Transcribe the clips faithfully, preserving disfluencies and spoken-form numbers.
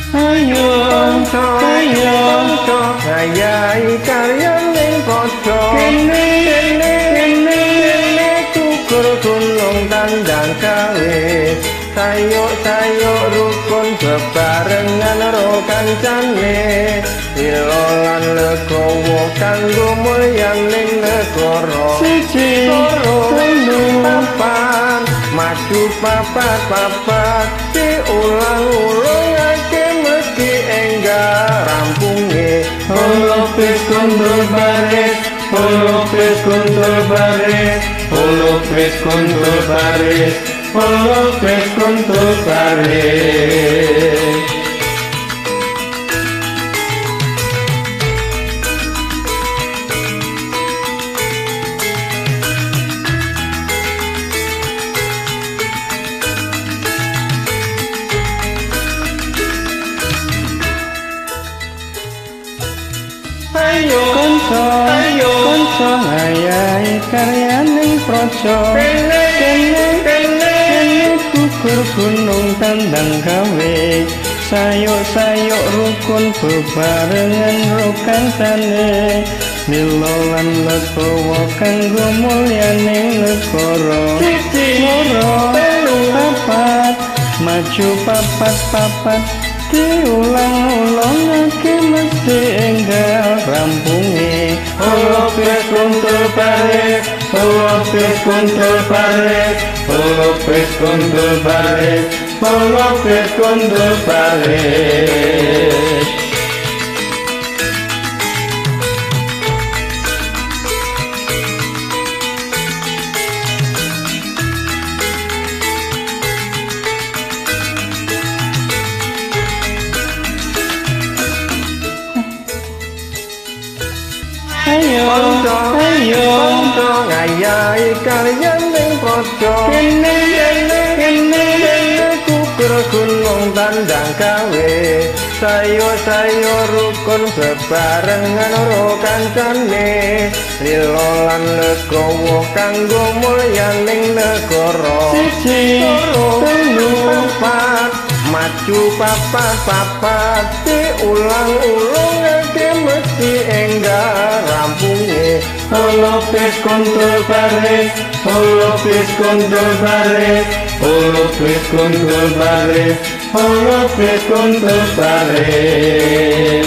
Ayo ayo ngayahi karya ning padha kene kene kene kukur gunung tandang gawe sayuk-sayuk rukun bebarengan karo kancane ilo lan legowo kanggo mulyaning negara siji loro telu papat maju papat papat diulang-ulangake mesti enggak rampunge holopis kuntul baris holopis kuntul baris holopis kuntul baris holopis kuntul baris. Ayo konco ayo konco ngayahi karya ning praja kene kene kene kukur gunung tandang gawe sayuk-sayuk rukun bebarengan ro kancane mila lan legowo kanggo mulyaning negara siji loro telu papat maju papat papat diulang-ulangake mesti enggal rampunge holopis kuntul baris holopis kuntul baris holopis kuntul baris holopis kuntul baris. Ayo ayo ngayahi karya ning praja kene kene kene kukur gunung tandang gawe sayuk-sayuk rukun bebarengan karo kancane lilo lan legowo kanggo mulyaning negara siji loro telu papat maju papat papat diulang-ulangake mesti enggak rampunge holopis kuntul baris holopis kuntul baris holopis kuntul baris holopis kuntul baris.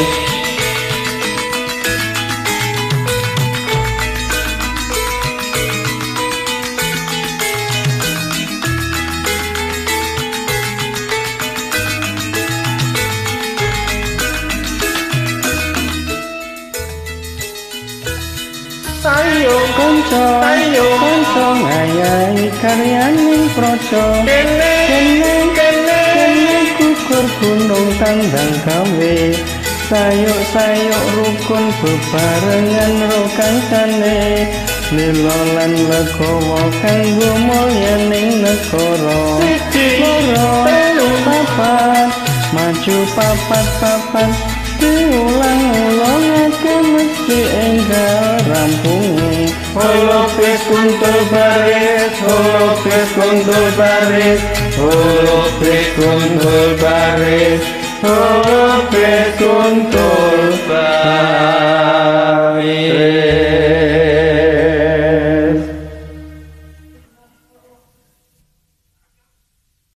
Ayo konco ayo konco ngayahi karya ning praja kene kene kene kukur gunung tandang gawe sayuk-sayuk rukun bebarengan ro kancane lila lan legowo kanggo mulyaning negara siji loro telu papat maju papat papat diulang-ulangake mesti enggal rampunge holopis kuntul baris holopis kuntul baris holopis kuntul baris holopis kuntul baris.